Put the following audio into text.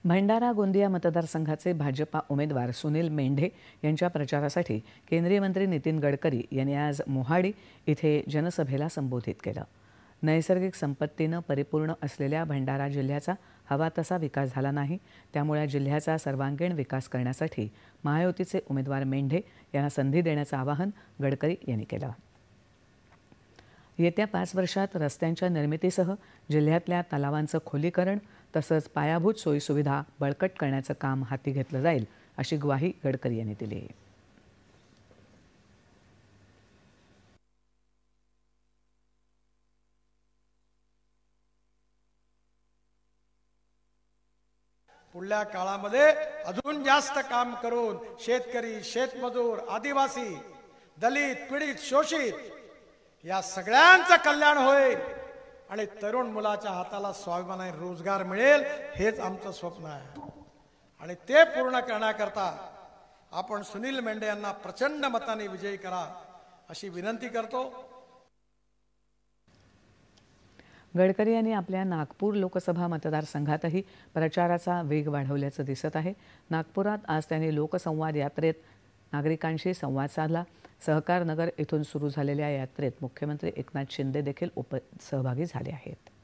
भंडारा गोंदिया मतदारसंघाचे भाजपा उमेदवार सुनील मेंढे यांच्या प्रचारासाठी केंद्रीय मंत्री नितीन गडकरी यांनी आज मोहाडी इथे जनसभेला संबोधित केलं। नैसर्गिक संपत्तीने परिपूर्ण असलेल्या भंडारा जिल्ह्याचा हवा तसा विकास झाला नाही, त्यामुळे जिल्ह्याचा सर्वांगीण विकास करण्यासाठी महायुतीचे उमेदवार मेंढे यांना संधी देण्याचं आवाहन गडकरी यांनी केलं। येत्या 5 वर्षात रस्त्यांच्या निर्मितीसह जिल्ह्यातल्या तलावांचं खोलीकरण तसंच पायाभूत सोयीसुविधा बळकट करण्याचं काम हाती घेतलं जाईल, अशी ग्वाही गडकरी यांनी दिली। पुढल्या काळामध्ये अजून जास्त काम करून शेतकरी, शेतमजूर, आदिवासी, दलित, पीडित, शोषित या सगळ्यांचं कल्याण होईल आणि तरुण मुलाच्या हाताला स्वाभिमानी रोजगार मिळेल, हेच आमचं स्वप्न आहे। आणि ते पूर्ण करण्याकरता आपण सुनील मेंढे यांना प्रचंड मताने विजयी करा अशी विनंती करतो। गडकरी यांनी आपल्या नागपूर लोकसभा मतदारसंघातही प्रचाराचा वेग वाढवल्याचं दिसत आहे। नागपुरात आज त्यांनी लोकसंवाद यात्रेत नागरिकांशी संवाद साधला। सहकार नगर येथून सुरू झालेल्या यात्रेत मुख्यमंत्री एकनाथ शिंदे देखील सहभागी झाले आहेत।